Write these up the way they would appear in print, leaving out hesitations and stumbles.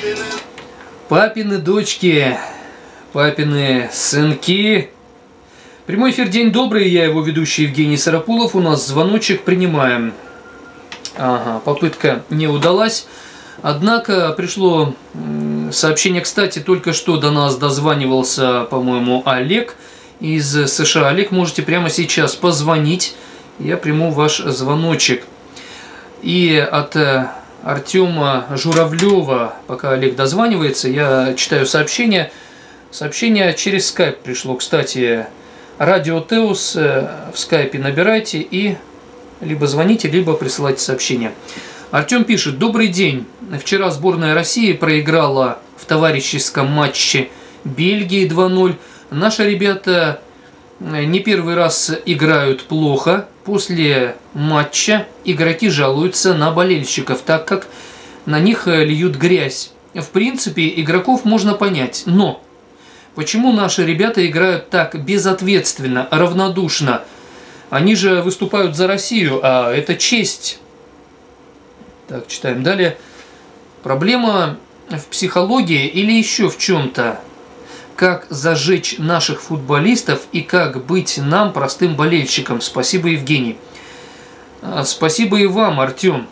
Папины дочки, папины сынки. Прямой эфир, день добрый, я его ведущий Евгений Сарапулов. У нас звоночек, принимаем. Ага, попытка не удалась. Однако пришло сообщение, кстати, только что до нас дозванивался, по-моему, Олег из США. Олег, можете прямо сейчас позвонить, я приму ваш звоночек. И от Артема Журавлева, пока Олег дозванивается, я читаю сообщение. Сообщение через скайп пришло, кстати. Радио Теус в скайпе набирайте и либо звоните, либо присылайте сообщение. Артем пишет: добрый день. Вчера сборная России проиграла в товарищеском матче Бельгии 2-0. Наши ребята не первый раз играют плохо. После матча игроки жалуются на болельщиков, так как на них льют грязь. В принципе, игроков можно понять, но почему наши ребята играют так безответственно, равнодушно? Они же выступают за Россию, а это честь. Так, читаем далее. Проблема в психологии или еще в чем-то? Как зажечь наших футболистов и как быть нам, простым болельщикам? Спасибо, Евгений. Спасибо и вам, Артем.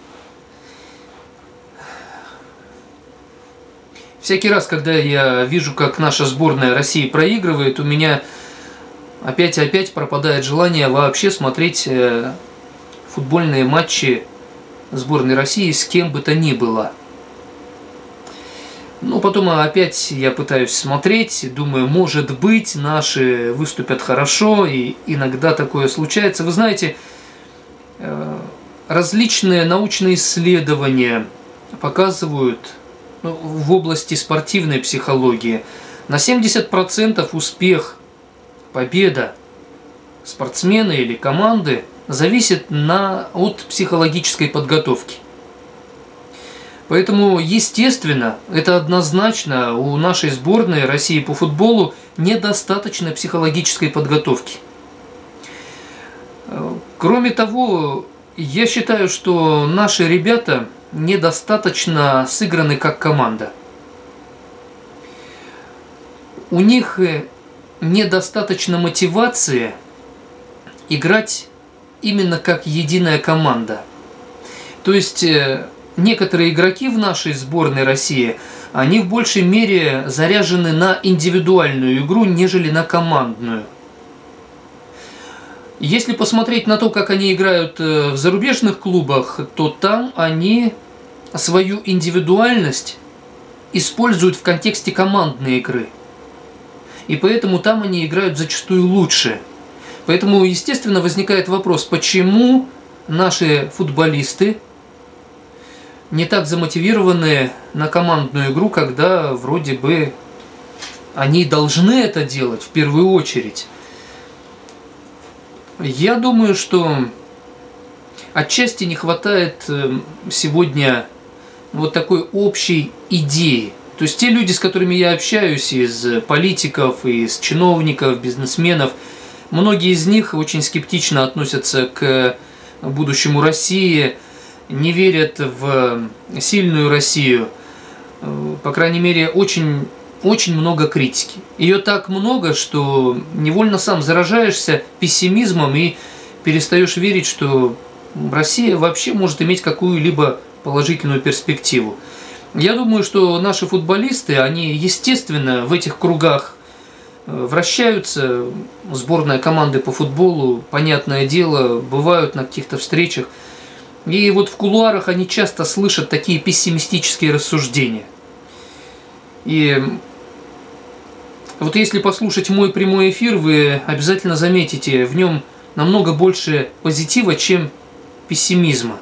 Всякий раз, когда я вижу, как наша сборная России проигрывает, у меня опять и опять пропадает желание вообще смотреть футбольные матчи сборной России с кем бы то ни было. Но потом опять я пытаюсь смотреть, думаю, может быть, наши выступят хорошо, и иногда такое случается. Вы знаете, различные научные исследования показывают в области спортивной психологии на 70% успех, победа спортсмена или команды зависит от психологической подготовки. Поэтому, естественно, это однозначно, у нашей сборной России по футболу недостаточно психологической подготовки. Кроме того, я считаю, что наши ребята недостаточно сыграны как команда. У них недостаточно мотивации играть именно как единая команда. То есть некоторые игроки в нашей сборной России, они в большей мере заряжены на индивидуальную игру, нежели на командную. Если посмотреть на то, как они играют в зарубежных клубах, то там они свою индивидуальность используют в контексте командной игры. И поэтому там они играют зачастую лучше. Поэтому, естественно, возникает вопрос, почему наши футболисты не так замотивированы на командную игру, когда вроде бы они должны это делать в первую очередь. Я думаю, что отчасти не хватает сегодня вот такой общей идеи. То есть те люди, с которыми я общаюсь, из политиков, из чиновников, бизнесменов, многие из них очень скептично относятся к будущему России, не верят в сильную Россию. По крайней мере, очень много критики. Ее так много, что невольно сам заражаешься пессимизмом и перестаешь верить, что Россия вообще может иметь какую-либо положительную перспективу. Я думаю, что наши футболисты, они, естественно, в этих кругах вращаются. Сборная команды по футболу, понятное дело, бывают на каких-то встречах. И вот в кулуарах они часто слышат такие пессимистические рассуждения. И вот если послушать мой прямой эфир, вы обязательно заметите, в нем намного больше позитива, чем пессимизма.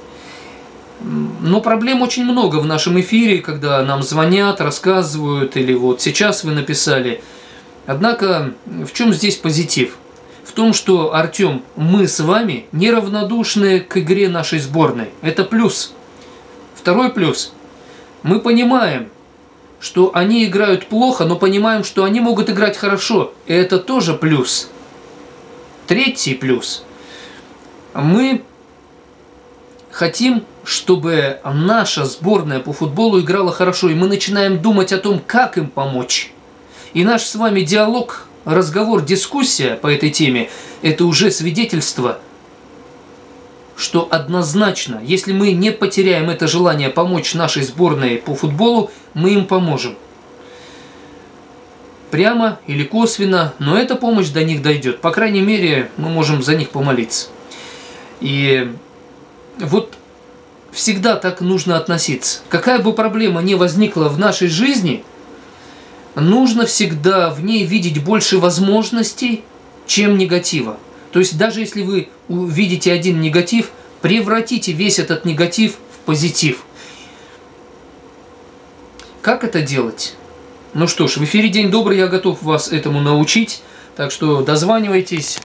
Но проблем очень много в нашем эфире, когда нам звонят, рассказывают, или вот сейчас вы написали. Однако, в чем здесь позитив? В том, что, Артем, мы с вами неравнодушны к игре нашей сборной. Это плюс. Второй плюс. Мы понимаем, что они играют плохо, но понимаем, что они могут играть хорошо. И это тоже плюс. Третий плюс. Мы хотим, чтобы наша сборная по футболу играла хорошо, и мы начинаем думать о том, как им помочь. И наш с вами диалог, разговор, дискуссия по этой теме – это уже свидетельство, что однозначно, если мы не потеряем это желание помочь нашей сборной по футболу, мы им поможем. Прямо или косвенно, но эта помощь до них дойдет. По крайней мере, мы можем за них помолиться. И вот всегда так нужно относиться. Какая бы проблема ни возникла в нашей жизни, нужно всегда в ней видеть больше возможностей, чем негатива. То есть даже если вы увидите один негатив, превратите весь этот негатив в позитив. Как это делать? Ну что ж, в эфире День добрый, я готов вас этому научить. Так что дозванивайтесь.